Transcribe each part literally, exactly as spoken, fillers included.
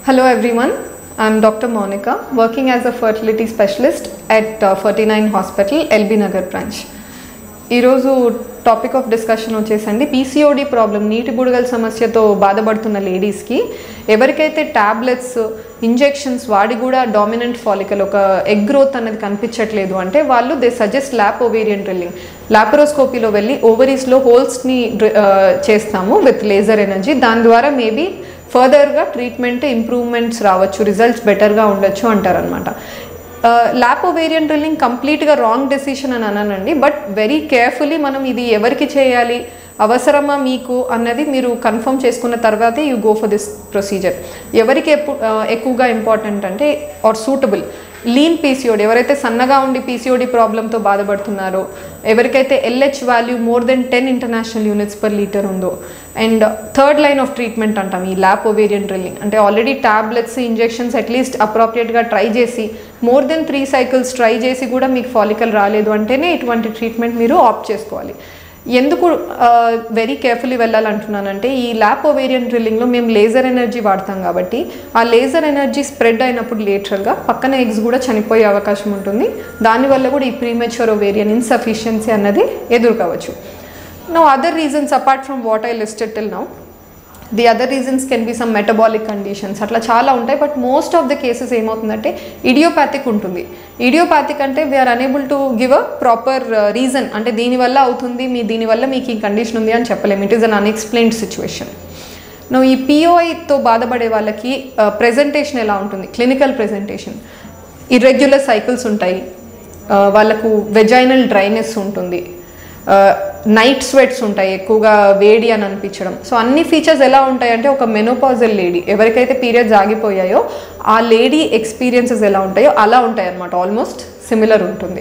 Hello everyone, I am Doctor Monica, working as a fertility specialist at uh, forty-nine Hospital, L B Nagar branch. ఈరోజు topic of discussion వచ్చేసండి PCOD problem, నీటి బుడగల సమస్యతో బాధపడుతున్న లేడీస్కి ఎవరికైతే ట్యాబ్లెట్స్ ఇంజెక్షన్స్ వాడి కూడా డామినెంట్ ఫాలికల్ ఒక ఎగ్ గ్రోత్ అనేది కనిపించట్లేదు అంటే వాళ్ళు they suggest lap ovarian drilling. లాప్రోస్కోపీలో వెళ్ళి ఓవరీస్లో హోల్స్ని చేస్తాము విత్ లేజర్ ఎనర్జీ. దాని ద్వారా మేబీ ఫర్దర్గా ట్రీట్మెంట్ ఇంప్రూవ్మెంట్స్ రావచ్చు, రిజల్ట్స్ బెటర్గా ఉండొచ్చు అంటారనమాట. ల్యాప్ ఓవేరియన్ డ్రిల్లింగ్ కంప్లీట్గా రాంగ్ డెసిషన్ అని అన్నానండి, బట్ వెరీ కేర్ఫుల్లీ మనం ఇది ఎవరికి చేయాలి, అవసరమా మీకు అన్నది మీరు కన్ఫర్మ్ చేసుకున్న తర్వాతే you go for this procedure. ఎవరికి ఎప్పుడు ఎక్కువగా ఇంపార్టెంట్ అంటే ఆర్ సూటబుల్ లీన్ పీసీఓడి, ఎవరైతే సన్నగా ఉండి పీసీఓడి ప్రాబ్లంతో బాధపడుతున్నారో, ఎవరికైతే LH value more than ten international units per litre ఉందో, and third line of treatment అంటాం ఈ ల్యాప్ ఓవేరియన్ డ్రిల్లింగ్. అంటే ఆల్రెడీ ట్యాబ్లెట్స్ ఇంజెక్షన్స్ అట్లీస్ట్ అప్రోప్రియేట్గా ట్రై చేసి more than three cycles try చేసి కూడా మీకు ఫాలికల్ రాలేదు అంటేనే ఇటువంటి ట్రీట్మెంట్ మీరు ఆప్ట్ చేసుకోవాలి. ఎందుకు వెరీ కేర్ఫుల్లీ వెళ్ళాలంటున్నానంటే ఈ ల్యాప్ ఓవేరియన్ డ్రిల్లింగ్లో మేము లేజర్ ఎనర్జీ వాడతాం కాబట్టి ఆ లేజర్ ఎనర్జీ స్ప్రెడ్ అయినప్పుడు లేటరల్గా పక్కన ఎగ్స్ కూడా చనిపోయే అవకాశం ఉంటుంది. దానివల్ల కూడా ఈ ప్రీమెచ్యూర్ ఓవేరియన్ ఇన్సఫిషియన్సీ అన్నది ఎదుర్కోవచ్చు. Now other reasons apart from what I listed till now, the other reasons can be some metabolic conditions, అట్లా చాలా ఉంటాయి. But most of the cases ఏమవుతుందంటే ఇడియోపాథిక్ ఉంటుంది. ఇడియోపాథిక్ అంటే we're unable to give a proper reason, అంటే దీనివల్ల అవుతుంది, మీ దీనివల్ల మీకు ఈ కండిషన్ ఉంది అని చెప్పలేము. It is un unexplained situation. No ఈ పీఓఐతో బాధపడే వాళ్ళకి ప్రెజెంటేషన్ ఎలా ఉంటుంది, క్లినికల్ ప్రెజెంటేషన్ ఇర్రెగ్యులర్ సైకిల్స్ ఉంటాయి, వాళ్ళకు వెజైనల్ డ్రైనెస్ ఉంటుంది, నైట్ స్వెట్స్ ఉంటాయి, ఎక్కువగా వేడి అని అనిపించడం. సో అన్ని ఫీచర్స్ ఎలా ఉంటాయంటే ఒక మెనోపాజల్ లేడీ ఎవరికైతే పీరియడ్స్ ఆగిపోయాయో ఆ లేడీ ఎక్స్పీరియన్సెస్ ఎలా ఉంటాయో అలా ఉంటాయి అన్నమాట, ఆల్మోస్ట్ సిమిలర్ ఉంటుంది.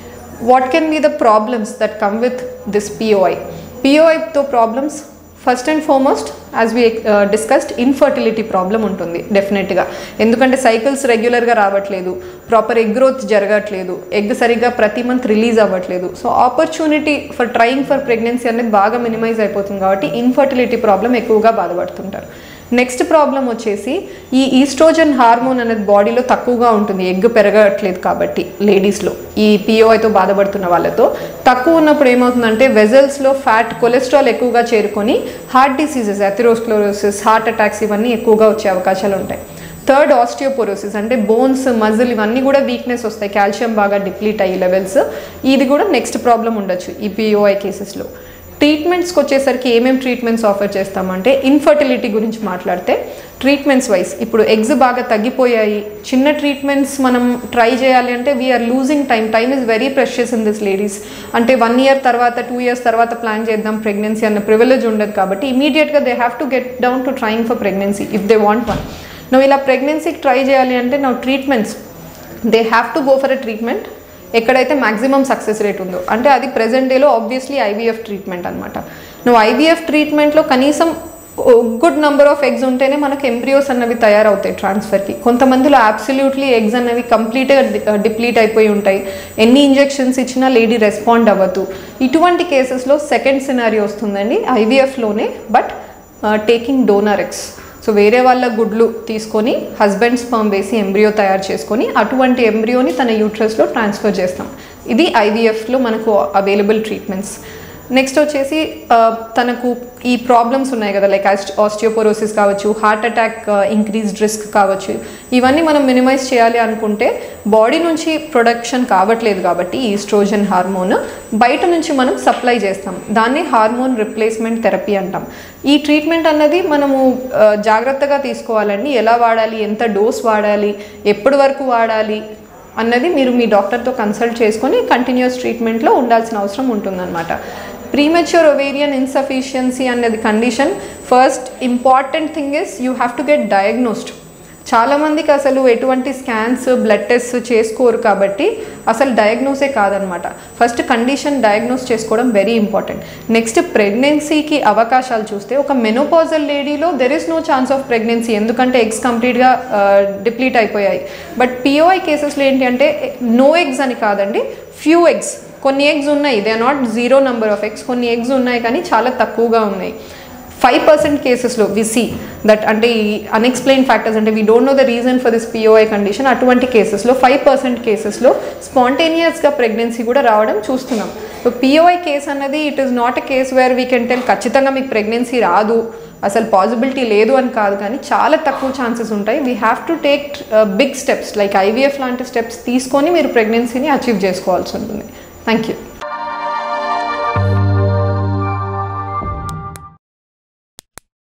What can be the problems that come with this POI? పీఓఐతో problems first and foremost as we discussed infertility problem ఉంటుంది డెఫినెట్గా. ఎందుకంటే సైకిల్స్ రెగ్యులర్గా రావట్లేదు, ప్రాపర్ ఎగ్ గ్రోత్ జరగట్లేదు, ఎగ్ సరిగ్గా ప్రతి మంత్ రిలీజ్ అవ్వట్లేదు. So opportunity for trying for pregnancy అనేది బాగా మినిమైజ్ అయిపోతుంది కాబట్టి ఇన్ఫర్టిలిటీ ప్రాబ్లం ఎక్కువగా బాధపడుతుంటారు. నెక్స్ట్ ప్రాబ్లం వచ్చేసి ఈ ఈస్ట్రోజన్ హార్మోన్ అనేది బాడీలో తక్కువగా ఉంటుంది, ఎగ్ పెరగట్లేదు కాబట్టి లేడీస్లో ఈ పీఓఐతో బాధపడుతున్న వాళ్ళతో తక్కువ ఉన్నప్పుడు ఏమవుతుందంటే వెజల్స్లో ఫ్యాట్ కొలెస్ట్రాల్ ఎక్కువగా చేరుకొని heart diseases, atherosclerosis, heart attacks ఇవన్నీ ఎక్కువగా వచ్చే అవకాశాలు ఉంటాయి. థర్డ్ ఆస్టియోపోరోసిస్, అంటే బోన్స్, మజిల్ ఇవన్నీ కూడా వీక్నెస్ వస్తాయి, కాల్షియం బాగా డిప్లీట్ అయ్యే లెవెల్స్. ఇది కూడా నెక్స్ట్ ప్రాబ్లం ఉండొచ్చు ఈ పీఓఐ కేసెస్లో. ట్రీట్మెంట్స్కి వచ్చేసరికి ఏమేమి ట్రీట్మెంట్స్ ఆఫర్ చేస్తామంటే ఇన్ఫర్టిలిటీ గురించి మాట్లాడితే ట్రీట్మెంట్స్ వైజ్ ఇప్పుడు ఎగ్స్ బాగా తగ్గిపోయాయి, చిన్న ట్రీట్మెంట్స్ మనం ట్రై చేయాలి అంటే we're losing time. Time is very precious in this ladies. అంటే వన్ ఇయర్ తర్వాత టూ ఇయర్స్ తర్వాత ప్లాన్ చేద్దాం ప్రెగ్నెన్సీ అన్న ప్రివిలేజ్ ఉండదు కాబట్టి ఇమీడియట్గా they have to get down to trying for pregnancy if they want one. నువ్వు ఇలా ప్రెగ్నెన్సీకి ట్రై చేయాలి అంటే నా treatments they have to go for a treatment ఎక్కడైతే మ్యాక్సిమం సక్సెస్ రేట్ ఉందో, అంటే అది ప్రెజెంట్ డేలో ఆబ్వియస్లీ ఐవీఎఫ్ ట్రీట్మెంట్ అనమాట. నువ్వు ఐవీఎఫ్ ట్రీట్మెంట్లో కనీసం గుడ్ నెంబర్ ఆఫ్ ఎగ్స్ ఉంటేనే మనకు ఎంబ్రియోస్ అన్నవి తయారవుతాయి ట్రాన్స్ఫర్కి. కొంతమందిలో అబ్సల్యూట్లీ ఎగ్స్ అనేవి కంప్లీట్గా డిప్లీట్ అయిపోయి ఉంటాయి, ఎన్ని ఇంజెక్షన్స్ ఇచ్చినా లేడీ రెస్పాండ్ అవ్వదు. ఇటువంటి కేసెస్లో సెకండ్ సినారీ వస్తుందండి ఐవీఎఫ్లోనే, but taking donor eggs. So వేరే వాళ్ళ గుడ్లు తీసుకొని హస్బెండ్ స్పర్మ్ వేసి ఎంబ్రియో తయారు చేసుకొని అటువంటి ఎంబ్రియోని తన యూట్రస్లో ట్రాన్స్ఫర్ చేస్తాం. ఇది ఐవీఎఫ్లో మనకు అవైలబుల్ ట్రీట్మెంట్స్. నెక్స్ట్ వచ్చేసి తనకు ఈ ప్రాబ్లమ్స్ ఉన్నాయి కదా, లైక్ ఆస్టియోపోరోసిస్ కావచ్చు, హార్ట్ అటాక్ ఇంక్రీజ్డ్ రిస్క్ కావచ్చు, ఇవన్నీ మనం మినిమైజ్ చేయాలి అనుకుంటే బాడీ నుంచి ప్రొడక్షన్ కావట్లేదు కాబట్టి ఈస్ట్రోజన్ హార్మోన్ బయట నుంచి మనం సప్లై చేస్తాం, దాన్ని హార్మోన్ రిప్లేస్మెంట్ థెరపీ అంటాం. ఈ ట్రీట్మెంట్ అన్నది మనము జాగ్రత్తగా తీసుకోవాలండి. ఎలా వాడాలి, ఎంత డోస్ వాడాలి, ఎప్పటి వరకు వాడాలి అన్నది మీరు మీ డాక్టర్తో కన్సల్ట్ చేసుకొని కంటిన్యూస్ ట్రీట్మెంట్లో ఉండాల్సిన అవసరం ఉంటుందన్నమాట. ప్రీమెచ్యూర్ ఓవేరియన్ ఇన్సఫిషియన్సీ అనేది condition. First important thing is you have to get diagnosed. చాలామందికి అసలు ఎటువంటి స్కాన్స్, బ్లడ్ టెస్ట్ చేసుకోరు కాబట్టి అసలు డయాగ్నోసే కాదనమాట. ఫస్ట్ కండిషన్ డయాగ్నోస్ చేసుకోవడం వెరీ ఇంపార్టెంట్. నెక్స్ట్ ప్రెగ్నెన్సీకి అవకాశాలు చూస్తే ఒక మెనోపాజల్ లేడీలో there is no chance of pregnancy, ఎందుకంటే ఎగ్స్ కంప్లీట్గా డిప్లీట్ అయిపోయాయి. బట్ పీఓఐ కేసెస్లో ఏంటి అంటే నో ఎగ్స్ అని కాదండి, ఫ్యూ ఎగ్స్, కొన్ని ఎగ్స్ ఉన్నాయి, they are not zero number of eggs, కొన్ని ఎగ్స్ ఉన్నాయి కానీ చాలా తక్కువగా ఉన్నాయి. ఫైవ్ పర్సెంట్ కేసెస్లో వి సీ దట్ అంటే ఈ అన్ఎక్స్ప్లెయిన్ ఫ్యాక్టర్స్ అంటే we don't know the reason for this POI condition, అటువంటి కేసెస్లో ఫైవ్ పర్సెంట్ కేసెస్లో స్పాంటేనియస్గా ప్రెగ్నెన్సీ కూడా రావడం చూస్తున్నాం. సో పిఓఐ కేస్ అన్నది it is not a case where we can tell ఖచ్చితంగా మీకు ప్రెగ్నెన్సీ రాదు, అసలు పాసిబిలిటీ లేదు అని కాదు, కానీ చాలా తక్కువ ఛాన్సెస్ ఉంటాయి. We have to take big steps like IVF లాంటి స్టెప్స్ తీసుకొని మీరు ప్రెగ్నెన్సీని అచీవ్ చేసుకోవాల్సి ఉంటుంది. Thank you.